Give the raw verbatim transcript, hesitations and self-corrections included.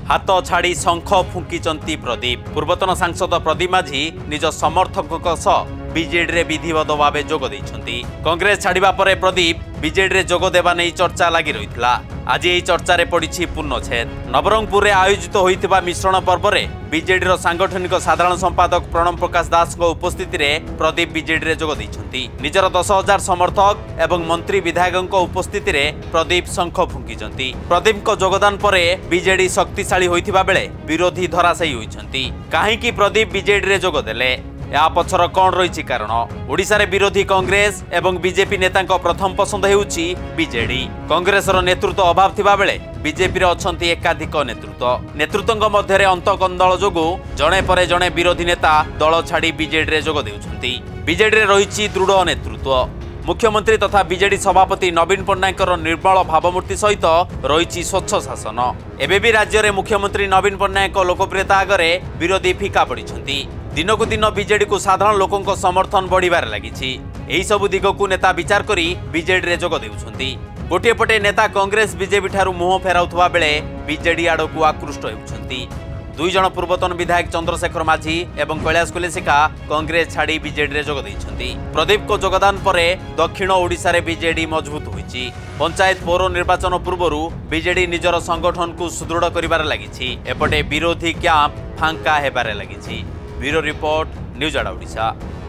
हाथ छाड़ी शंख फुंकिचंती प्रदीप। पूर्वतन सांसद प्रदीप माझी निज समर्थकों सह बीजेडी रे विधिवत भाव जोग देइछंती। कांग्रेस छाड़िबा परे प्रदीप बीजेडी रे जोग देबा नै चर्चा लागि रहितला। आज एही चर्चा रे पड़िछि पूर्णछेद। नवरंगपुर रे आयोजित होइतिबा मिश्रण पर्व रे बीजेडी रो सांगठनिक साधारण संपादक प्रणव प्रकाश दास को उपस्थिति रे प्रदीप बीजेडी रे जोग देइछंती। निजर दस हजार समर्थक एवं मंत्री विधायक उपस्थिति रे प्रदीप शंख फुंकिचंती। प्रदीप को योगदान परे बीजेडी शक्तिशाली होइतिबा बेले विरोधी धराशायी होइछंती। काहेकि प्रदीप बीजेडी रे जोग देले या पछर कौन रही कारण? ओडिशा रे विरोधी कांग्रेस एवं बीजेपी नेता प्रथम पसंद हेउछि बीजेडी। कांग्रेस रो नेतृत्व अभाव थिबा बेले बीजेपी रे अछंती एकाधिक नेतृत्व। नेतृत्वଙ୍କ मध्यरे अंतकंदल जोगु जणे परे जणे विरोधी नेता दल छाड़ी बीजेडी रे जोग देउछंती। बीजेडी रे रहिछि दृढ़ नेतृत्व। मुख्यमंत्री तथा बीजेडी सभापति नवीन पट्टनायक निर्मल भावमूर्ति सहित रही स्वच्छ शासन। एबे भी राज्य में मुख्यमंत्री नवीन पट्टनायक लोकप्रियता आगे विरोधी फिका पड़ी। दिनकू दिन बीजेडी को साधारण लोकों समर्थन बढ़िबार लगी। यही सबु दिग को नेता विचार करी बीजेडी रे जोग देउछंती। गोटे पटे नेता कांग्रेस बीजेपी ठारू मुह फेराउथुवा बेले बीजेडी आड़कू आकृष्ट हेउछंती। दुई जन पूर्वतन विधायक चंद्रशेखर माझी एवं कैलाश कुलेशिका कांग्रेस छाड़ी बीजेडी रे जोग देइछंती। प्रदीप को योगदान परे दक्षिण ओडिशा रे बीजेडी मजबूत होईछि। पंचायत पौर निर्वाचन पूर्वरु बीजेडी निजर संगठन को सुदृढ़ करिबार लागिछि। एपटे विरोधी क्यांप फांका हेबारे लागिछि। Bureau report, news Aada Odisha.